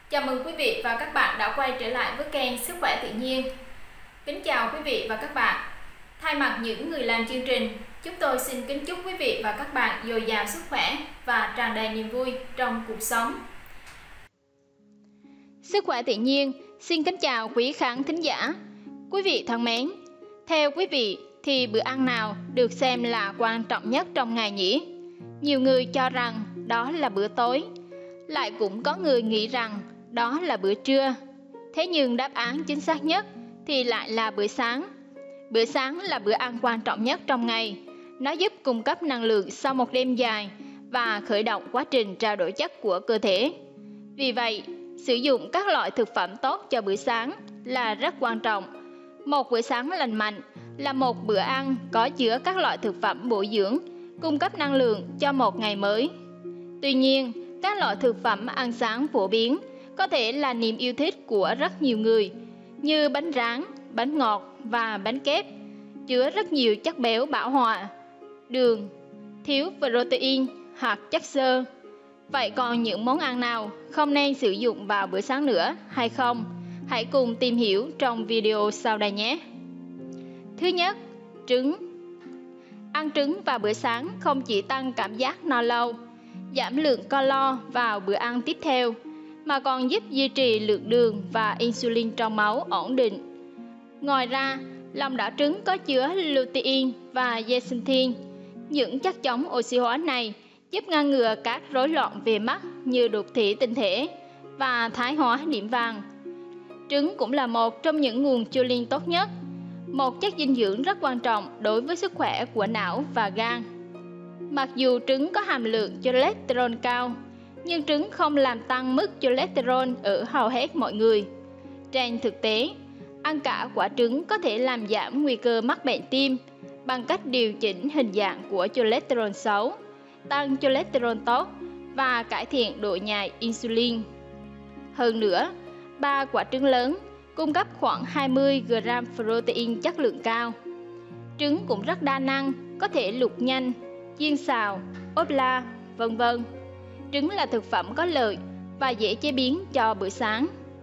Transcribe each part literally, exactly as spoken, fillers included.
Chào mừng quý vị và các bạn đã quay trở lại với kênh Sức khỏe tự nhiên. Kính chào quý vị và các bạn. Thay mặt những người làm chương trình, chúng tôi xin kính chúc quý vị và các bạn dồi dào sức khỏe và tràn đầy niềm vui trong cuộc sống. Sức khỏe tự nhiên xin kính chào quý khán thính giả. Quý vị thân mến, theo quý vị thì bữa ăn nào được xem là quan trọng nhất trong ngày nhỉ? Nhiều người cho rằng đó là bữa tối, lại cũng có người nghĩ rằng đó là bữa trưa. Thế nhưng đáp án chính xác nhất thì lại là bữa sáng. Bữa sáng là bữa ăn quan trọng nhất trong ngày. Nó giúp cung cấp năng lượng sau một đêm dài và khởi động quá trình trao đổi chất của cơ thể. Vì vậy, sử dụng các loại thực phẩm tốt cho bữa sáng là rất quan trọng. Một bữa sáng lành mạnh là một bữa ăn có chứa các loại thực phẩm bổ dưỡng, cung cấp năng lượng cho một ngày mới. Tuy nhiên, các loại thực phẩm ăn sáng phổ biến có thể là niềm yêu thích của rất nhiều người, như bánh rán, bánh ngọt và bánh kép, chứa rất nhiều chất béo bão hòa, đường, thiếu protein hoặc chất xơ. Vậy còn những món ăn nào không nên sử dụng vào bữa sáng nữa hay không? Hãy cùng tìm hiểu trong video sau đây nhé. Thứ nhất, trứng. Ăn trứng vào bữa sáng không chỉ tăng cảm giác no lâu, giảm lượng calo vào bữa ăn tiếp theo, mà còn giúp duy trì lượng đường và insulin trong máu ổn định. Ngoài ra, lòng đỏ trứng có chứa lutein và zeaxanthin. Những chất chống oxy hóa này giúp ngăn ngừa các rối loạn về mắt như đục thủy tinh thể và thái hóa điểm vàng. Trứng cũng là một trong những nguồn choline tốt nhất, một chất dinh dưỡng rất quan trọng đối với sức khỏe của não và gan. Mặc dù trứng có hàm lượng cholesterol cao, nhưng trứng không làm tăng mức cholesterol ở hầu hết mọi người. Trên thực tế, ăn cả quả trứng có thể làm giảm nguy cơ mắc bệnh tim bằng cách điều chỉnh hình dạng của cholesterol xấu, tăng cholesterol tốt và cải thiện độ nhạy insulin. Hơn nữa, ba quả trứng lớn cung cấp khoảng hai mươi gam protein chất lượng cao. Trứng cũng rất đa năng, có thể luộc nhanh, chiên xào, ốp la, vân vân. Trứng là thực phẩm có lợi và dễ chế biến cho bữa sáng.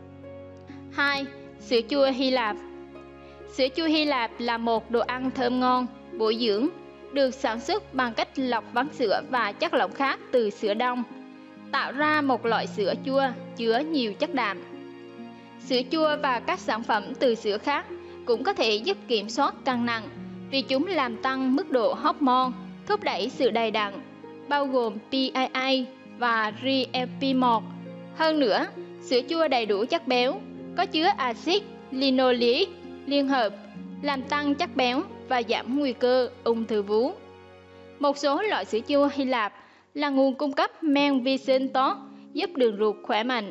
hai. Sữa chua Hy Lạp. Sữa chua Hy Lạp là một đồ ăn thơm ngon, bổ dưỡng, được sản xuất bằng cách lọc vắn sữa và chất lỏng khác từ sữa đông, tạo ra một loại sữa chua chứa nhiều chất đạm. Sữa chua và các sản phẩm từ sữa khác cũng có thể giúp kiểm soát cân nặng vì chúng làm tăng mức độ hormone, thúc đẩy sự đầy đặn, bao gồm pê i a và giê lờ pê một. Hơn nữa, sữa chua đầy đủ chất béo, có chứa axit linoleic liên hợp, làm tăng chất béo và giảm nguy cơ ung thư vú. Một số loại sữa chua Hy Lạp là nguồn cung cấp men vi sinh tốt, giúp đường ruột khỏe mạnh.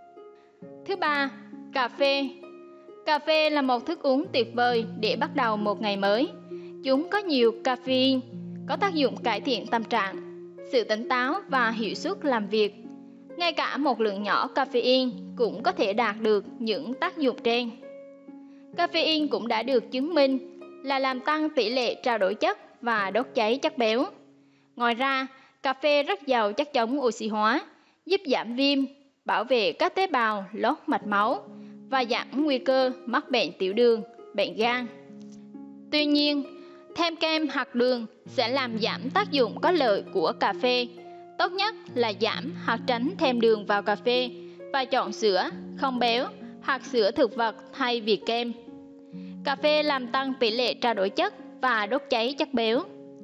Thứ ba, cà phê. Cà phê là một thức uống tuyệt vời để bắt đầu một ngày mới. Chúng có nhiều caffeine, có tác dụng cải thiện tâm trạng, sự tỉnh táo và hiệu suất làm việc. Ngay cả một lượng nhỏ caffeine cũng có thể đạt được những tác dụng trên. Caffeine cũng đã được chứng minh là làm tăng tỷ lệ trao đổi chất và đốt cháy chất béo. Ngoài ra, cà phê rất giàu chất chống oxy hóa, giúp giảm viêm, bảo vệ các tế bào lót mạch máu và giảm nguy cơ mắc bệnh tiểu đường, bệnh gan. Tuy nhiên, thêm kem hoặc đường sẽ làm giảm tác dụng có lợi của cà phê. Tốt nhất là giảm hoặc tránh thêm đường vào cà phê và chọn sữa không béo hoặc sữa thực vật thay vì kem. Cà phê làm tăng tỷ lệ trao đổi chất và đốt cháy chất béo.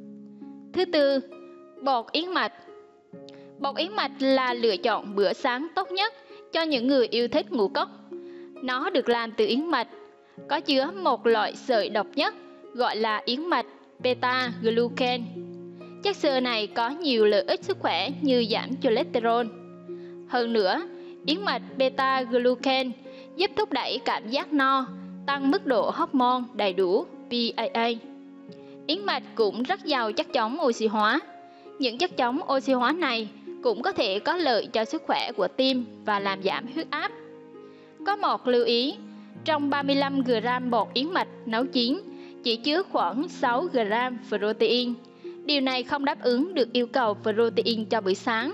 Thứ tư, bột yến mạch. Bột yến mạch là lựa chọn bữa sáng tốt nhất cho những người yêu thích ngũ cốc. Nó được làm từ yến mạch, có chứa một loại sợi độc nhất gọi là yến mạch beta-glucan. Chất xơ này có nhiều lợi ích sức khỏe như giảm cholesterol. Hơn nữa, yến mạch beta-glucan giúp thúc đẩy cảm giác no, tăng mức độ hormone đầy đủ pê i a. Yến mạch cũng rất giàu chất chống oxy hóa. Những chất chống oxy hóa này cũng có thể có lợi cho sức khỏe của tim và làm giảm huyết áp. Có một lưu ý, trong ba mươi lăm gam bột yến mạch nấu chín chỉ chứa khoảng sáu gam protein. Điều này không đáp ứng được yêu cầu protein cho bữa sáng.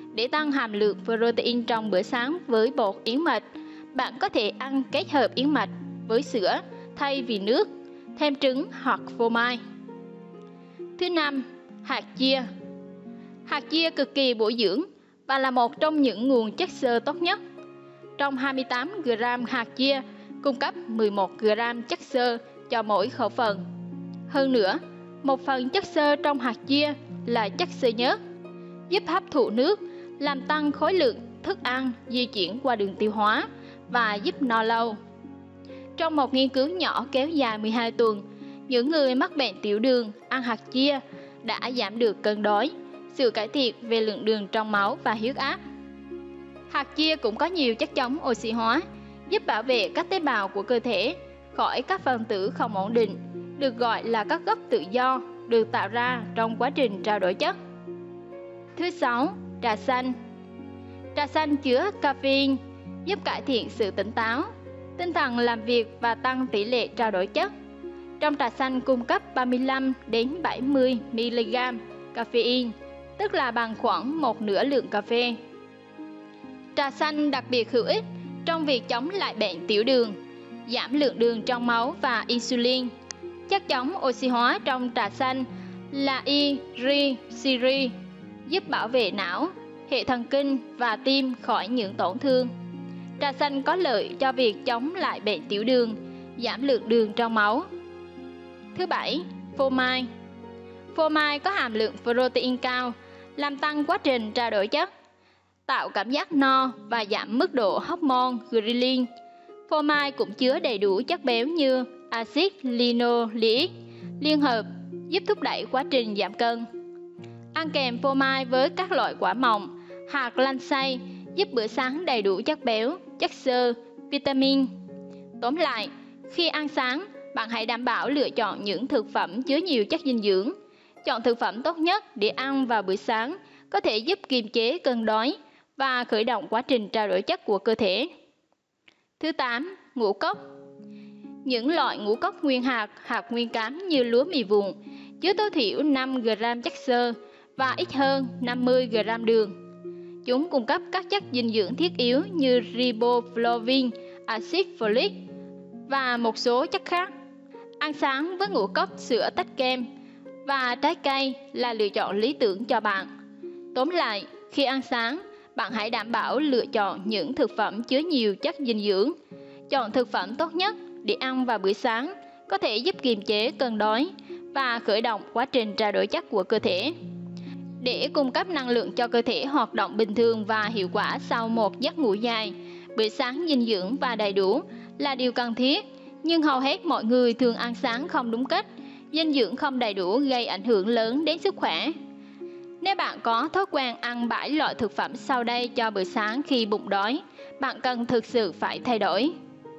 Để tăng hàm lượng protein trong bữa sáng với bột yến mạch, bạn có thể ăn kết hợp yến mạch với sữa thay vì nước, thêm trứng hoặc phô mai. Thứ năm, hạt chia. Hạt chia cực kỳ bổ dưỡng và là một trong những nguồn chất xơ tốt nhất. Trong hai mươi tám gam hạt chia cung cấp mười một gam chất xơ cho mỗi khẩu phần. Hơn nữa, một phần chất xơ trong hạt chia là chất xơ nhớt, giúp hấp thụ nước, làm tăng khối lượng thức ăn di chuyển qua đường tiêu hóa và giúp no lâu. Trong một nghiên cứu nhỏ kéo dài mười hai tuần, những người mắc bệnh tiểu đường ăn hạt chia đã giảm được cân đói, sự cải thiện về lượng đường trong máu và huyết áp. Hạt chia cũng có nhiều chất chống oxy hóa, giúp bảo vệ các tế bào của cơ thể khỏi các phân tử không ổn định, được gọi là các gốc tự do, được tạo ra trong quá trình trao đổi chất. Thứ sáu, trà xanh. Trà xanh chứa caffeine, giúp cải thiện sự tỉnh táo, tinh thần làm việc và tăng tỷ lệ trao đổi chất. Trong trà xanh cung cấp ba mươi lăm đến bảy mươi mi-li-gam caffeine, tức là bằng khoảng một nửa lượng cà phê. Trà xanh đặc biệt hữu ích trong việc chống lại bệnh tiểu đường, giảm lượng đường trong máu và insulin. Chất chống oxy hóa trong trà xanh là i-ri-si-ri, giúp bảo vệ não, hệ thần kinh và tim khỏi những tổn thương. Trà xanh có lợi cho việc chống lại bệnh tiểu đường, giảm lượng đường trong máu. Thứ bảy, phô mai. Phô mai có hàm lượng protein cao, làm tăng quá trình trao đổi chất, tạo cảm giác no và giảm mức độ hormone ghrelin. Phô mai cũng chứa đầy đủ chất béo như axit linoleic liên hợp, giúp thúc đẩy quá trình giảm cân. Ăn kèm phô mai với các loại quả mọng, hạt lanh xay giúp bữa sáng đầy đủ chất béo, chất xơ, vitamin. Tóm lại, khi ăn sáng, bạn hãy đảm bảo lựa chọn những thực phẩm chứa nhiều chất dinh dưỡng. Chọn thực phẩm tốt nhất để ăn vào bữa sáng có thể giúp kiềm chế cơn đói và khởi động quá trình trao đổi chất của cơ thể. Thứ tám, ngũ cốc. Những loại ngũ cốc nguyên hạt, hạt nguyên cám như lúa mì vụn chứa tối thiểu năm gam chất xơ và ít hơn năm mươi gam đường. Chúng cung cấp các chất dinh dưỡng thiết yếu như riboflavin, axit folic và một số chất khác. Ăn sáng với ngũ cốc, sữa tách kem và trái cây là lựa chọn lý tưởng cho bạn. Tóm lại, khi ăn sáng, bạn hãy đảm bảo lựa chọn những thực phẩm chứa nhiều chất dinh dưỡng. Chọn thực phẩm tốt nhất để ăn vào bữa sáng có thể giúp kiềm chế cơn đói và khởi động quá trình trao đổi chất của cơ thể. Để cung cấp năng lượng cho cơ thể hoạt động bình thường và hiệu quả sau một giấc ngủ dài, bữa sáng dinh dưỡng và đầy đủ là điều cần thiết, nhưng hầu hết mọi người thường ăn sáng không đúng cách, dinh dưỡng không đầy đủ gây ảnh hưởng lớn đến sức khỏe. Nếu bạn có thói quen ăn bảy loại thực phẩm sau đây cho bữa sáng khi bụng đói, bạn cần thực sự phải thay đổi.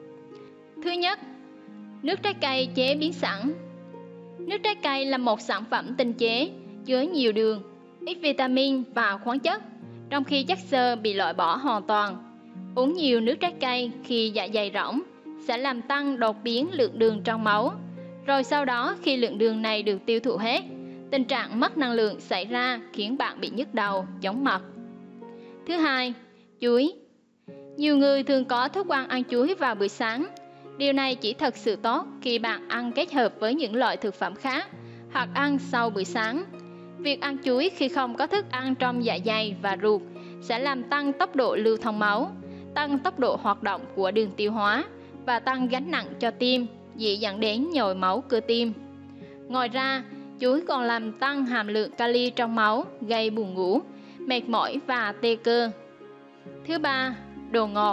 Thứ nhất, nước trái cây chế biến sẵn. Nước trái cây là một sản phẩm tinh chế, chứa nhiều đường, ít vitamin và khoáng chất, trong khi chất xơ bị loại bỏ hoàn toàn. Uống nhiều nước trái cây khi dạ dày rỗng sẽ làm tăng đột biến lượng đường trong máu. Rồi sau đó khi lượng đường này được tiêu thụ hết, tình trạng mất năng lượng xảy ra khiến bạn bị nhức đầu, chóng mặt. Thứ hai, chuối. Nhiều người thường có thói quen ăn chuối vào buổi sáng. Điều này chỉ thật sự tốt khi bạn ăn kết hợp với những loại thực phẩm khác hoặc ăn sau bữa sáng. Việc ăn chuối khi không có thức ăn trong dạ dày và ruột sẽ làm tăng tốc độ lưu thông máu, tăng tốc độ hoạt động của đường tiêu hóa và tăng gánh nặng cho tim, dễ dẫn đến nhồi máu cơ tim. Ngoài ra, chuối còn làm tăng hàm lượng kali trong máu, gây buồn ngủ, mệt mỏi và tê cơ. Thứ ba, đồ ngọt.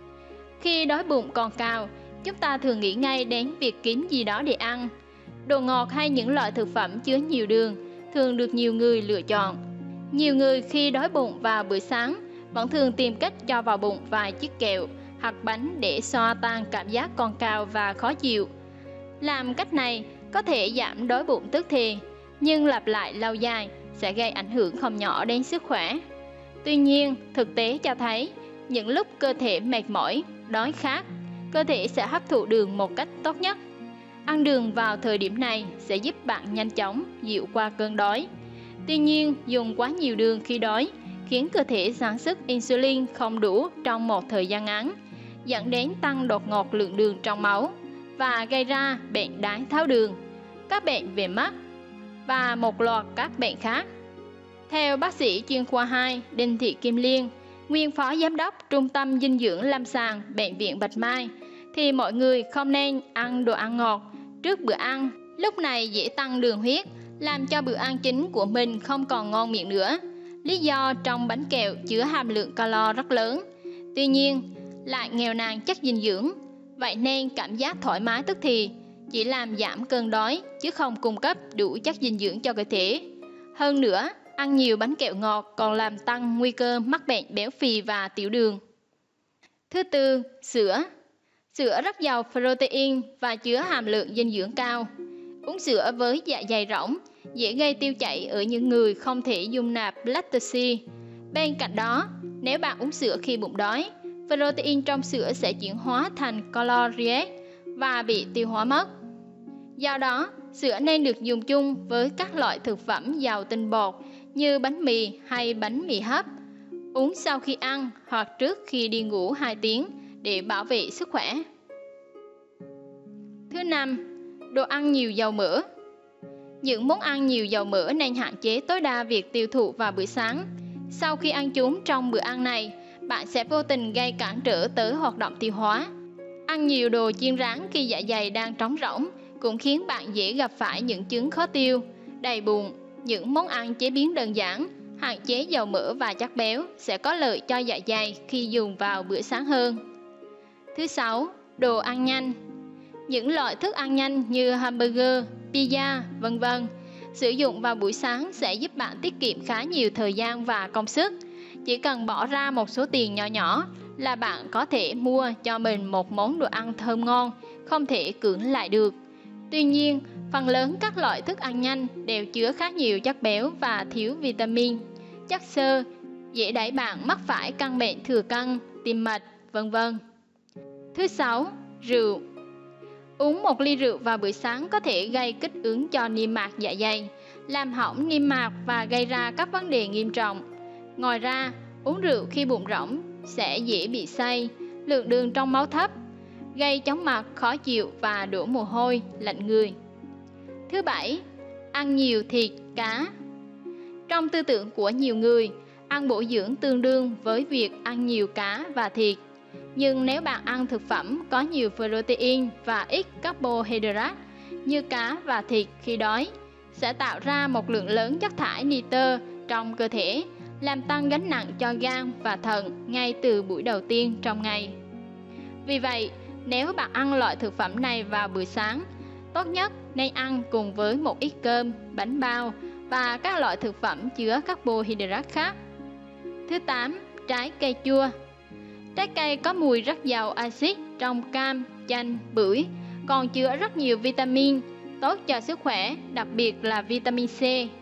Khi đói bụng còn cào, chúng ta thường nghĩ ngay đến việc kiếm gì đó để ăn. Đồ ngọt hay những loại thực phẩm chứa nhiều đường thường được nhiều người lựa chọn. Nhiều người khi đói bụng vào bữa sáng vẫn thường tìm cách cho vào bụng vài chiếc kẹo hoặc bánh để xoa tan cảm giác còn cào và khó chịu. Làm cách này có thể giảm đói bụng tức thì, nhưng lặp lại lâu dài sẽ gây ảnh hưởng không nhỏ đến sức khỏe. Tuy nhiên, thực tế cho thấy những lúc cơ thể mệt mỏi, đói khát, cơ thể sẽ hấp thụ đường một cách tốt nhất. Ăn đường vào thời điểm này sẽ giúp bạn nhanh chóng dịu qua cơn đói. Tuy nhiên, dùng quá nhiều đường khi đói khiến cơ thể sản xuất insulin không đủ trong một thời gian ngắn, dẫn đến tăng đột ngột lượng đường trong máu và gây ra bệnh đái tháo đường, các bệnh về mắt và một loạt các bệnh khác. Theo bác sĩ chuyên khoa hai Đinh Thị Kim Liên, nguyên phó giám đốc Trung tâm Dinh dưỡng Lâm sàng Bệnh viện Bạch Mai, thì mọi người không nên ăn đồ ăn ngọt trước bữa ăn. Lúc này dễ tăng đường huyết, làm cho bữa ăn chính của mình không còn ngon miệng nữa. Lý do trong bánh kẹo chứa hàm lượng calo rất lớn, tuy nhiên lại nghèo nàn chất dinh dưỡng. Vậy nên cảm giác thoải mái tức thì chỉ làm giảm cơn đói chứ không cung cấp đủ chất dinh dưỡng cho cơ thể. Hơn nữa, ăn nhiều bánh kẹo ngọt còn làm tăng nguy cơ mắc bệnh béo phì và tiểu đường. Thứ tư, sữa. Sữa rất giàu protein và chứa hàm lượng dinh dưỡng cao. Uống sữa với dạ dày rỗng dễ gây tiêu chảy ở những người không thể dung nạp lactose. Bên cạnh đó, nếu bạn uống sữa khi bụng đói, protein trong sữa sẽ chuyển hóa thành calories và bị tiêu hóa mất. Do đó, sữa nên được dùng chung với các loại thực phẩm giàu tinh bột như bánh mì hay bánh mì hấp. Uống sau khi ăn hoặc trước khi đi ngủ hai tiếng để bảo vệ sức khỏe. Thứ năm, đồ ăn nhiều dầu mỡ. Những món ăn nhiều dầu mỡ nên hạn chế tối đa việc tiêu thụ vào bữa sáng. Sau khi ăn chúng trong bữa ăn này, bạn sẽ vô tình gây cản trở tới hoạt động tiêu hóa. Ăn nhiều đồ chiên rán khi dạ dày đang trống rỗng cũng khiến bạn dễ gặp phải những chứng khó tiêu, đầy bụng. Những món ăn chế biến đơn giản, hạn chế dầu mỡ và chất béo sẽ có lợi cho dạ dày khi dùng vào bữa sáng hơn. Thứ sáu, đồ ăn nhanh. Những loại thức ăn nhanh như hamburger, pizza, vân vân sử dụng vào buổi sáng sẽ giúp bạn tiết kiệm khá nhiều thời gian và công sức. Chỉ cần bỏ ra một số tiền nhỏ nhỏ là bạn có thể mua cho mình một món đồ ăn thơm ngon, không thể cưỡng lại được. Tuy nhiên, phần lớn các loại thức ăn nhanh đều chứa khá nhiều chất béo và thiếu vitamin, chất xơ, dễ đẩy bạn mắc phải căn bệnh thừa cân, tim mạch, vân vân. Thứ sáu, rượu. Uống một ly rượu vào buổi sáng có thể gây kích ứng cho niêm mạc dạ dày, làm hỏng niêm mạc và gây ra các vấn đề nghiêm trọng. Ngoài ra, uống rượu khi bụng rỗng sẽ dễ bị say, lượng đường trong máu thấp, gây chóng mặt, khó chịu và đổ mồ hôi, lạnh người. Thứ bảy, ăn nhiều thịt, cá. Trong tư tưởng của nhiều người, ăn bổ dưỡng tương đương với việc ăn nhiều cá và thịt. Nhưng nếu bạn ăn thực phẩm có nhiều protein và ít carbohydrate như cá và thịt khi đói, sẽ tạo ra một lượng lớn chất thải nitơ trong cơ thể, làm tăng gánh nặng cho gan và thận ngay từ buổi đầu tiên trong ngày. Vì vậy, nếu bạn ăn loại thực phẩm này vào buổi sáng, tốt nhất nên ăn cùng với một ít cơm, bánh bao và các loại thực phẩm chứa carbohydrate khác. Thứ tám, trái cây chua. Trái cây có mùi rất giàu axit trong cam, chanh, bưởi, còn chứa rất nhiều vitamin tốt cho sức khỏe, đặc biệt là vitamin C.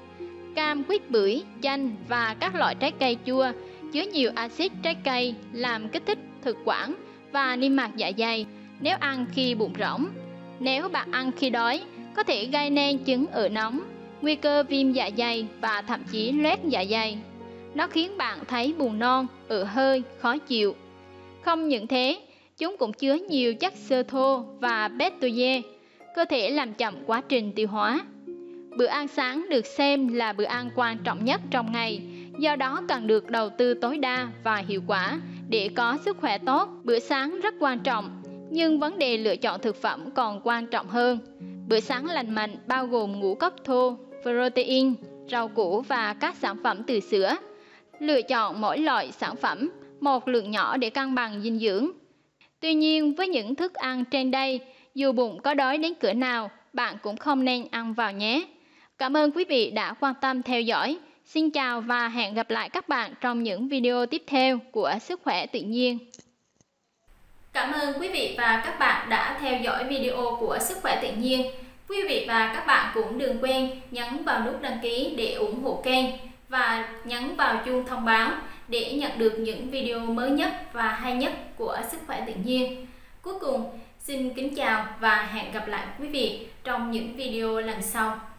Cam, quýt, bưởi, chanh và các loại trái cây chua chứa nhiều axit trái cây làm kích thích thực quản và niêm mạc dạ dày nếu ăn khi bụng rỗng. Nếu bạn ăn khi đói, có thể gây nên chứng ợ nóng, nguy cơ viêm dạ dày và thậm chí loét dạ dày. Nó khiến bạn thấy buồn nôn, ợ hơi, khó chịu. Không những thế, chúng cũng chứa nhiều chất xơ thô và pectoye, cơ thể làm chậm quá trình tiêu hóa. Bữa ăn sáng được xem là bữa ăn quan trọng nhất trong ngày, do đó cần được đầu tư tối đa và hiệu quả để có sức khỏe tốt. Bữa sáng rất quan trọng, nhưng vấn đề lựa chọn thực phẩm còn quan trọng hơn. Bữa sáng lành mạnh bao gồm ngũ cốc thô, protein, rau củ và các sản phẩm từ sữa. Lựa chọn mỗi loại sản phẩm một lượng nhỏ để cân bằng dinh dưỡng. Tuy nhiên, với những thức ăn trên đây, dù bụng có đói đến cỡ nào, bạn cũng không nên ăn vào nhé. Cảm ơn quý vị đã quan tâm theo dõi. Xin chào và hẹn gặp lại các bạn trong những video tiếp theo của Sức khỏe tự nhiên. Cảm ơn quý vị và các bạn đã theo dõi video của Sức khỏe tự nhiên. Quý vị và các bạn cũng đừng quên nhấn vào nút đăng ký để ủng hộ kênh và nhấn vào chuông thông báo để nhận được những video mới nhất và hay nhất của Sức khỏe tự nhiên. Cuối cùng, xin kính chào và hẹn gặp lại quý vị trong những video lần sau.